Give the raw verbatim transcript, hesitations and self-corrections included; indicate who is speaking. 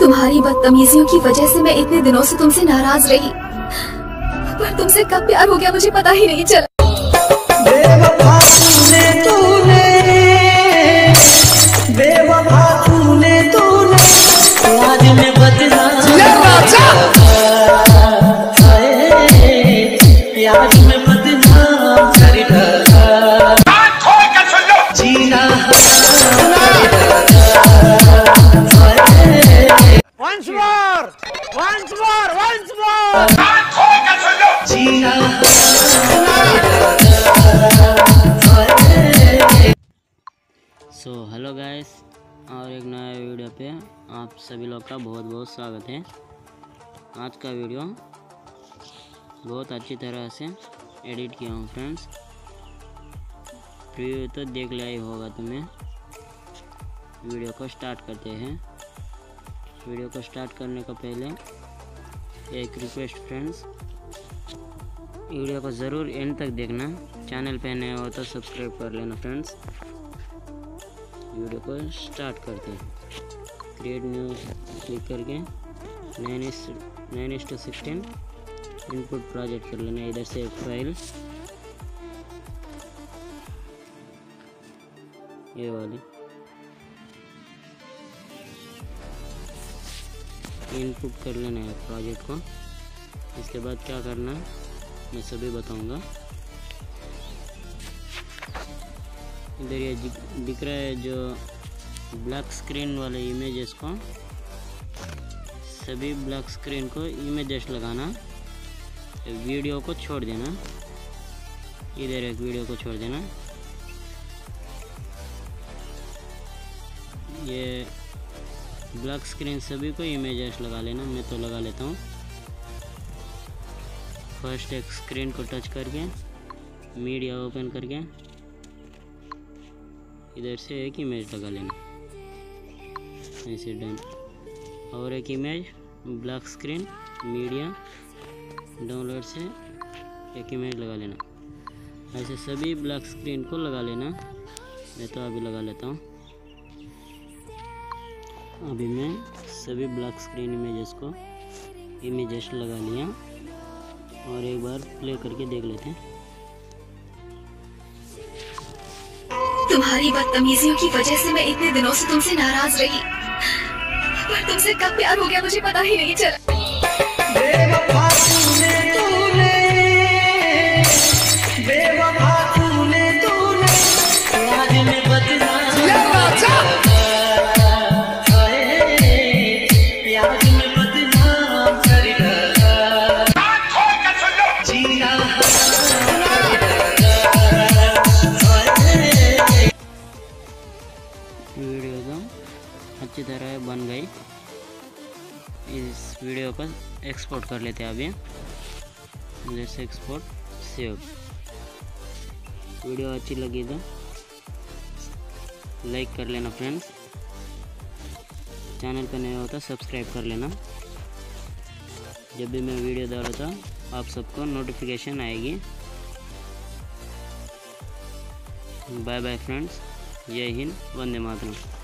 Speaker 1: तुम्हारी बदतमीजियों की वजह से मैं इतने दिनों से तुमसे नाराज रही, पर तुमसे कब प्यार हो गया मुझे पता ही नहीं चला।
Speaker 2: बेवफा तूने तूने बेवफा तूने तूने याद में बदनाम याद में बदनाम कर जीना once more once more once more जीना।
Speaker 3: सो हेलो गाइस, और एक नया वीडियो पे आप सभी लोग का बहुत बहुत स्वागत है। आज का वीडियो बहुत अच्छी तरह से एडिट किया हूँ फ्रेंड्स। प्रीव्यू तो देख लिया ही होगा तुम्हें। वीडियो को स्टार्ट करते हैं। वीडियो को स्टार्ट करने का पहले एक रिक्वेस्ट फ्रेंड्स, वीडियो को ज़रूर एंड तक देखना। चैनल पे नए हो तो सब्सक्राइब कर लेना फ्रेंड्स। वीडियो को स्टार्ट करते हैं। क्रिएट न्यू क्लिक करके nine is nine is to sixteen input project कर लेना। इधर से एक फाइल ये वाली इनपुट कर लेना है प्रोजेक्ट को। इसके बाद क्या करना मैं सभी बताऊंगा। इधर ये दिख रहा है जो ब्लैक स्क्रीन वाले इमेजेस को, सभी ब्लैक स्क्रीन को इमेजेस लगाना, वीडियो को छोड़ देना। इधर एक वीडियो को छोड़ देना। ये ब्लैक स्क्रीन सभी को इमेजेस लगा लेना। मैं तो लगा लेता हूँ। फर्स्ट एक स्क्रीन को टच करके मीडिया ओपन करके इधर से एक इमेज लगा लेना, ऐसे डन। और एक image black screen media download से एक इमेज लगा लेना। ऐसे सभी ब्लैक स्क्रीन को लगा लेना। मैं तो अभी लगा लेता हूँ। अभी मैं सभी ब्लैक स्क्रीन इमेजेस को इमेजेस लगा लिया और एक बार प्ले करके देख लेते हैं।
Speaker 1: तुम्हारी बदतमीजियों की वजह से मैं इतने दिनों से तुमसे नाराज रही, पर तुमसे कब प्यार हो गया मुझे पता ही नहीं चला।
Speaker 2: बेवफा तूने तूने बेवफा तूने तूने याद में बदनाम याद में बदनाम कर जीना।
Speaker 3: वीडियो तो अच्छी तरह बन गई। इस वीडियो को एक्सपोर्ट कर लेते हैं अभी। जैसे एक्सपोर्ट सेव। वीडियो अच्छी लगी तो लाइक कर लेना फ्रेंड्स। चैनल पर नया हो तो सब्सक्राइब कर लेना। जब भी मैं वीडियो डालूँ तो आप सबको नोटिफिकेशन आएगी। Bye bye friends. जय हिंद, वंदे मातरम।